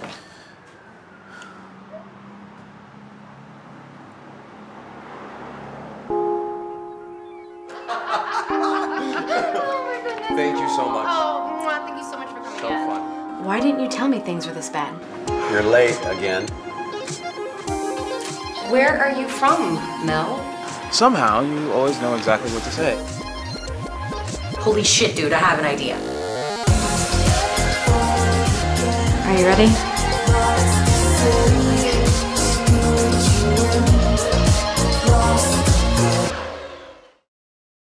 Thank you so much. Oh, thank you so much for coming. So fun. Why didn't you tell me things were this bad? You're late again. Where are you from, Mel? Somehow, you always know exactly what to say. Holy shit, dude, I have an idea. Are you ready?